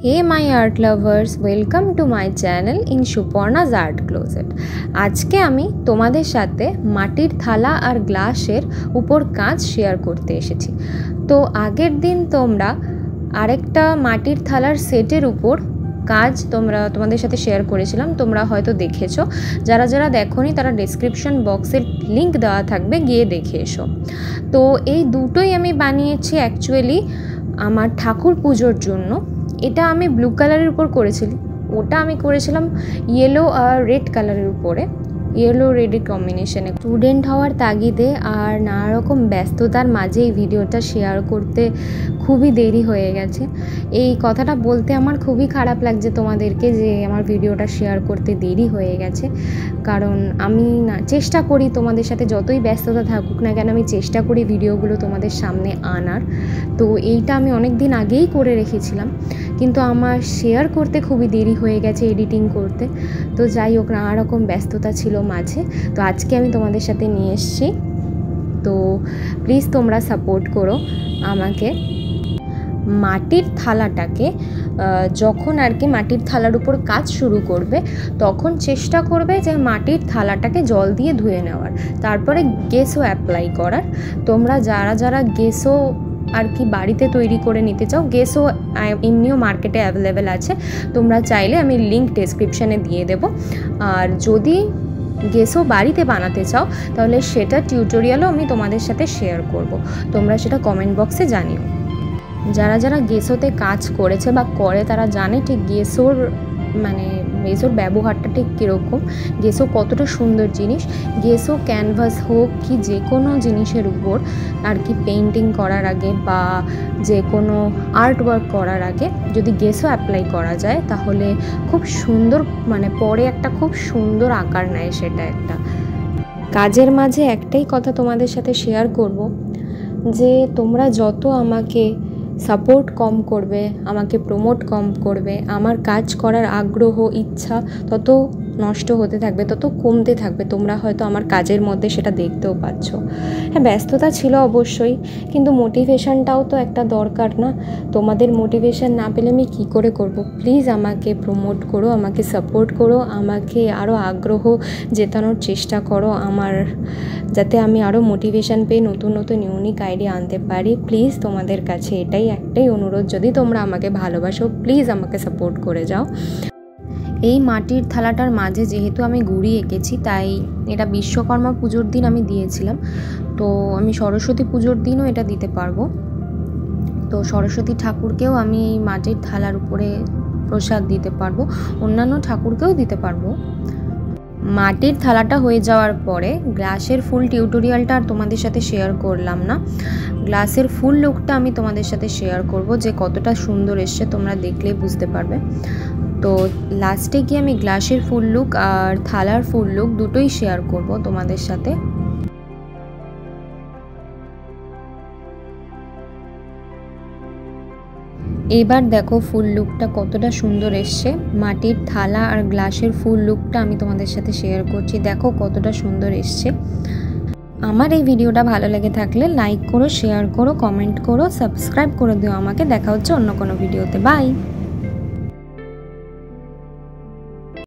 Hey my art lovers welcome to my channel in Suparna's art closet. आज के आमी तोमादेर साथे माटिर थाला और ग्लासेर ऊपर काज शेयर करते एसेछि। तो आगेर दिन तोमरा आरेकटा माटिर थालार सेटेर ऊपर काज তোমাদের সাথে শেয়ার করেছিলাম, তোমরা হয়তো দেখেছো। যারা যারা দেখোনি তারা ডেসক্রিপশন বক্সের লিংক দেওয়া থাকবে, গিয়ে দেখে এসো। তো এই দুটোই আমি বানিয়েছি অ্যাকচুয়ালি আমার ঠাকুর পুজোর জন্য। এটা আমি ব্লু কালারের উপর করেছিলাম, ওটা আমি করেছিলাম ইয়েলো আর রেড কালারের উপরে, ইয়েলো রেডের কম্বিনেশনে। স্টুডেন্ট হওয়ার তাগিদে আর নানা রকম ব্যস্ততার মাঝে এই ভিডিওটা শেয়ার করতে খুবই দেরি হয়ে গেছে। এই কথাটা বলতে আমার খুবই খারাপ লাগছে তোমাদেরকে যে আমার ভিডিওটা শেয়ার করতে দেরি হয়ে গেছে, কারণ আমি চেষ্টা করি তোমাদের সাথে যতই ব্যস্ততা থাকুক না কেন আমি চেষ্টা করি ভিডিওগুলো তোমাদের সামনে আনার। তো এইটা আমি অনেক দিন আগেই করে রেখেছিলাম, কিন্তু আমার শেয়ার করতে খুবই দেরি হয়ে গেছে এডিটিং করতে। তো যাই হোক, নানা রকম ব্যস্ততা ছিল মাঝে, তো আজকে আমি তোমাদের সাথে নিয়ে এসেছি। তো প্লিজ তোমরা সাপোর্ট করো আমাকে। মাটির থালাটাকে যখন আর কি মাটির থালার উপর কাজ শুরু করবে তখন চেষ্টা করবে যে মাটির থালাটাকে জল দিয়ে ধুয়ে নেওয়ার, তারপরে গেসও অ্যাপ্লাই করার। তোমরা যারা যারা গেসও আর কি বাড়িতে তৈরি করে নিতে চাও, গেসও এমনিও মার্কেটে অ্যাভেলেবেল আছে, তোমরা চাইলে আমি লিঙ্ক ডেসক্রিপশানে দিয়ে দেবো। আর যদি গেসও বাড়িতে বানাতে চাও তাহলে সেটা টিউটোরিয়ালও আমি তোমাদের সাথে শেয়ার করব, তোমরা সেটা কমেন্ট বক্সে জানিও। যারা যারা গেসোতে কাজ করেছে বা করে তারা জানে ঠিক গেসোর গেসোর ব্যবহারটা ঠিক কীরকম, গেসো কতটা সুন্দর জিনিস। গেসো ক্যানভাস হোক কি যে কোনো জিনিসের উপর আর কি পেইন্টিং করার আগে বা যে কোনো আর্ট ওয়ার্ক করার আগে যদি গেসো অ্যাপ্লাই করা যায় তাহলে খুব সুন্দর পরে একটা খুব সুন্দর আকার নেয় সেটা। একটা কাজের মাঝে একটাই কথা তোমাদের সাথে শেয়ার করব, যে তোমরা যত আমাকে সাপোর্ট কম করবে, আমাকে প্রমোট কম করবে, আমার কাজ করার আগ্রহ ইচ্ছা তত নষ্ট হতে থাকবে, তত কমতে থাকবে। তোমরা হয়তো আমার কাজের মধ্যে সেটা দেখতেও পাচ্ছ। হ্যাঁ, ব্যস্ততা ছিল অবশ্যই, কিন্তু মোটিভেশনটাও তো একটা দরকার না? তোমাদের মোটিভেশন না পেলে আমি কী করে করব? প্লিজ আমাকে প্রমোট করো, আমাকে সাপোর্ট করো, আমাকে আরও আগ্রহ জেতানোর চেষ্টা করো আমার, যাতে আমি আরও মোটিভেশন পেয়ে নতুন নতুন ইউনিক আইডিয়া আনতে পারি। প্লিজ তোমাদের কাছে এটাই একটাই অনুরোধ, যদি তোমরা আমাকে ভালোবাসো প্লিজ আমাকে সাপোর্ট করে যাও। এই মাটির থালাটার মাঝে যেহেতু আমি গুড়ি এঁকেছি, তাই এটা বিশ্বকর্মা পুজোর দিন আমি দিয়েছিলাম, তো আমি সরস্বতী পুজোর দিনও এটা দিতে পারবো। তো সরস্বতী ঠাকুরকেও আমি এই মাটির থালার উপরে প্রসাদ দিতে পারবো, অন্যান্য ঠাকুরকেও দিতে পারবো। মাটির থালাটা হয়ে যাওয়ার পরে গ্লাসের ফুল টিউটোরিয়ালটা আর তোমাদের সাথে শেয়ার করলাম না, গ্লাসের ফুল লুকটা আমি তোমাদের সাথে শেয়ার করব, যে কতটা সুন্দর এসছে তোমরা দেখলেই বুঝতে পারবে। তো লাস্টে গিয়ে আমি গ্লাসের ফুল লুক আর থালার ফুল লুক দুটোই শেয়ার করব তোমাদের সাথে। এবার দেখো ফুল লুকটা কতটা সুন্দর এসছে। মাটির থালা আর গ্লাসের ফুল লুকটা আমি তোমাদের সাথে শেয়ার করছি, দেখো কতটা সুন্দর এসছে। আমার এই ভিডিওটা ভালো লেগে থাকলে লাইক করো, শেয়ার করো, কমেন্ট করো, সাবস্ক্রাইব করে দিও আমাকে। দেখা হচ্ছে অন্য কোনো ভিডিওতে। বাই।